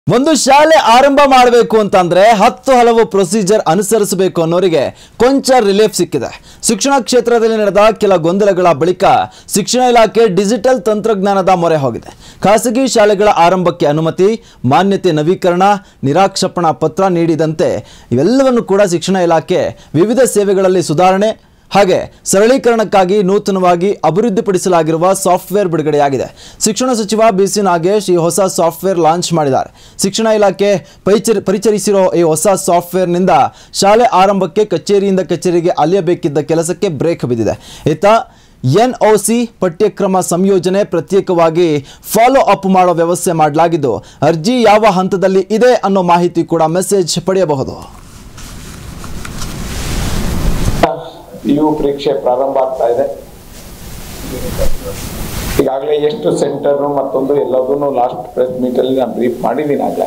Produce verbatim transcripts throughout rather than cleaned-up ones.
ಒಂದು ಶಾಲೆ ಆರಂಭ ಮಾಡಬೇಕು ಅಂತಂದ್ರೆ ಹತ್ತು ಹಲವು ಪ್ರೊಸೀಜರ್ ಅನುಸರಿಸಬೇಕು ಅನ್ನೋರಿಗೆ ಕೊಂಚ ರಿಲೀಫ್ ಸಿಕ್ಕಿದೆ. ಶಿಕ್ಷಣ ಕ್ಷೇತ್ರದಲ್ಲಿ ನಡೆದ ಕೆಲ ಗೊಂದಲಗಳ ಬಳಿಕ ಶಿಕ್ಷಣ ಇಲಾಖೆ ಡಿಜಿಟಲ್ ತಂತ್ರಜ್ಞಾನದ ಮೊರೆ ಹೋಗಿದೆ. ಖಾಸಗಿ ಶಾಲೆಗಳ ಆರಂಭಕ್ಕೆ ಅನುಮತಿ, ಮಾನ್ಯತೆ ನವೀಕರಣ, ನಿರಾಕ್ಷೇಪಣಾ ಪತ್ರ ನೀಡಿದಂತೆ ಇವೆಲ್ಲವನ್ನು ಕೂಡ ಶಿಕ್ಷಣ ಇಲಾಖೆ ವಿವಿಧ ಸೇವೆಗಳಲ್ಲಿ ಸುಧಾರಣೆ ಹಾಗೆ ಸರಳೀಕರಣಕ್ಕಾಗಿ ನೂತನವಾಗಿ ಅಭಿವೃದ್ಧಿಪಡಿಸಲಾಗಿರುವ ಸಾಫ್ಟ್ವೇರ್ ಬಿಡುಗಡೆಯಾಗಿದೆ. ಶಿಕ್ಷಣ ಸಚಿವ ಬಿಸಿ ನಾಗೇಶ್ ಈ ಹೊಸ ಸಾಫ್ಟ್ವೇರ್ ಲಾಂಚ್ ಮಾಡಿದ್ದಾರೆ. ಶಿಕ್ಷಣ ಇಲಾಖೆ ಪರಿಚಯಿಸಿರೋ ಈ ಹೊಸ ಸಾಫ್ಟ್ವೇರ್ನಿಂದ ಶಾಲೆ ಆರಂಭಕ್ಕೆ ಕಚೇರಿಯಿಂದ ಕಚೇರಿಗೆ ಅಲಿಯಬೇಕಿದ್ದ ಕೆಲಸಕ್ಕೆ ಬ್ರೇಕ್ ಬಿದ್ದಿದೆ. ಇತ್ತ ಎನ್ಒಸಿ ಪಠ್ಯಕ್ರಮ ಸಂಯೋಜನೆ ಪ್ರತ್ಯೇಕವಾಗಿ ಫಾಲೋ ಅಪ್ ಮಾಡೋ ವ್ಯವಸ್ಥೆ ಮಾಡಲಾಗಿದ್ದು, ಅರ್ಜಿ ಯಾವ ಹಂತದಲ್ಲಿ ಇದೆ ಅನ್ನೋ ಮಾಹಿತಿ ಕೂಡ ಮೆಸೇಜ್ ಪಡೆಯಬಹುದು. ಪಿಯು ಪರೀಕ್ಷೆ ಪ್ರಾರಂಭ ಆಗ್ತಾ ಇದೆ. ಈಗಾಗಲೇ ಎಷ್ಟು ಸೆಂಟರ್ ಮತ್ತೊಂದು ಎಲ್ಲದನ್ನು ಲಾಸ್ಟ್ ಪ್ರೆಸ್ ಮೀಟ್ ಅಲ್ಲಿ ನಾನು ಬ್ರೀಫ್ ಮಾಡಿದ್ದೀನಿ. ಆಗ್ಲೇ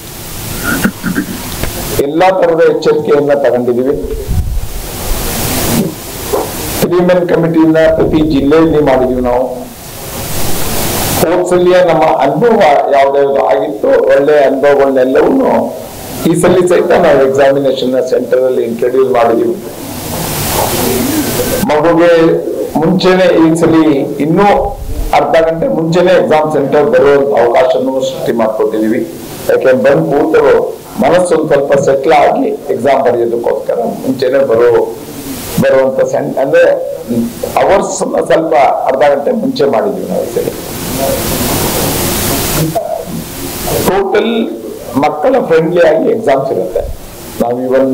ಎಲ್ಲಾ ತರದ ಎಚ್ಚರಿಕೆಯನ್ನ ತಗೊಂಡಿದೀವಿ. ತ್ರೀ ಮೆನ್ ಕಮಿಟಿಯಿಂದ ಪ್ರತಿ ಜಿಲ್ಲೆಯಲ್ಲಿ ಮಾಡಿದೀವಿ. ನಾವು ಹೋದ್ಸಲಿಯ ನಮ್ಮ ಅನುಭವ ಯಾವ್ದಾವ್ದು ಆಗಿತ್ತು, ಒಳ್ಳೆ ಅನುಭವಗಳನ್ನೆಲ್ಲವನ್ನು ಈ ಸಲ ಸಹಿತ ನಾವು ಎಕ್ಸಾಮಿನೇಷನ್ ಸೆಂಟರ್ ಅಲ್ಲಿ ಇಂಟ್ರೊಡ್ಯೂಸ್ ಮಾಡಿದೀವಿ. ಮಗುಗೆ ಮುಂಚೆನೆ ಈ ಸಲ ಇನ್ನೂ ಅರ್ಧ ಗಂಟೆ ಮುಂಚೆನೆ ಎಕ್ಸಾಮ್ ಸೆಂಟರ್ ಬರುವಂತ ಅವಕಾಶನೂ ಸೃಷ್ಟಿ ಮಾಡ್ಕೊಟ್ಟಿದೀವಿ. ಯಾಕೆ ಬಂದ್ ಕೂತರು ಮನಸ್ಸು ಒಂದ್ ಸ್ವಲ್ಪ ಸೆಟ್ಲ್ ಆಗಿ ಎಕ್ಸಾಮ್ ಬರೆಯೋದಕ್ಕೋಸ್ಕರ ಮುಂಚೆನೆ ಬರೋ ಬರುವಂತ ಸೆಂಟ್ ಅಂದ್ರೆ ಅವರ್ಸ್ ಸ್ವಲ್ಪ ಅರ್ಧ ಗಂಟೆ ಮುಂಚೆ ಮಾಡಿದ್ವಿ ನಾವು ಈ ಸಲ. ಟೋಟಲ್ ಮಕ್ಕಳ ಫ್ರೆಂಡ್ಲಿ ಆಗಿ ಎಕ್ಸಾಮ್ಸ್ ಇರುತ್ತೆ. ನಾವು ಇವನ್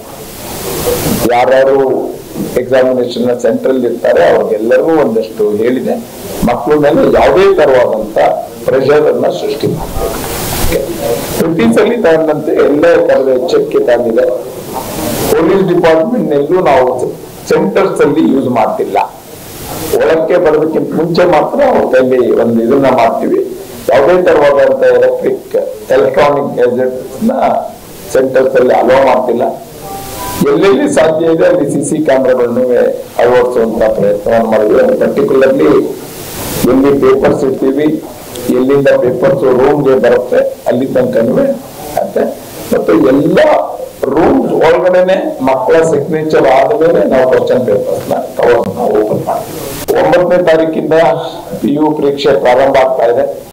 ಯಾರು ಎಕ್ಸಾಮಿನೇಷನ್ ಸೆಂಟ್ರಲ್ ಇರ್ತಾರೆ ಅವ್ರಿಗೆಲ್ಲರಿಗೂ ಒಂದಷ್ಟು ಹೇಳಿದೆ, ಮಕ್ಕಳ ಮೇಲೆ ಯಾವುದೇ ತರವಾದಂತ ಪ್ರೆಷರ್ ಅನ್ನ ಸೃಷ್ಟಿ ಮಾಡಬೇಕು. ಪ್ರತಿ ಸಲ ತಗೊಂಡಂತೆ ಎಲ್ಲ ತರದ ಎಚ್ಚರಿಕೆ ತಂದಿದೆ. ಪೊಲೀಸ್ ಡಿಪಾರ್ಟ್ಮೆಂಟ್ ನಲ್ಲೂ ನಾವು ಸೆಂಟರ್ಸ್ ಅಲ್ಲಿ ಯೂಸ್ ಮಾಡ್ತಿಲ್ಲ. ಒಳಕ್ಕೆ ಬರೋದಕ್ಕಿಂತ ಮುಂಚೆ ಮಾತ್ರ ಅವ್ರಲ್ಲಿ ಒಂದು ಇದನ್ನ ಮಾಡ್ತೀವಿ. ಯಾವುದೇ ತರವಾದಂತ ಎಲೆಕ್ಟ್ರಿಕ್ ಎಲೆಕ್ಟ್ರಾನಿಕ್ ಗ್ಯಾಜೆಟ್ಸ್ ನ ಸೆಂಟರ್ಸ್ ಅಲ್ಲಿ ಅಲೋ ಮಾಡ್ತಿಲ್ಲ. ಎಲ್ಲೆಲ್ಲಿ ಸಾಧ್ಯ ಇದೆ ಅಲ್ಲಿ ಸಿಸಿ ಕ್ಯಾಮ್ರಾಗಳನ್ನು ಅಳವಡಿಸುವಂತ ಪ್ರಯತ್ನವನ್ನು ಮಾಡಿದ್ವಿ. ಪರ್ಟಿಕ್ಯುಲರ್ಲಿ ಎಲ್ಲಿ ಪೇಪರ್ಸ್ ಇರ್ತೀವಿ, ಎಲ್ಲಿಂದ ಪೇಪರ್ಸ್ ರೂಮ್ಗೆ ಬರುತ್ತೆ ಅಲ್ಲಿ ತನಕನೂ ಮತ್ತೆ ಮತ್ತು ಎಲ್ಲ ರೂಮ್ಸ್ ಒಳಗಡೆನೆ ಮಕ್ಕಳ ಸಿಗ್ನೇಚರ್ ಆದ್ಮೇಲೆ ನಾವು ಕ್ವಶನ್ ಪೇಪರ್ಸ್ ನ ಕವರ್ ಓಪನ್ ಮಾಡ್ತೀವಿ. ಒಂಬತ್ತನೇ ತಾರೀಕಿಂದ ಪಿ ಯು ಪರೀಕ್ಷೆ ಪ್ರಾರಂಭ ಆಗ್ತಾ ಇದೆ.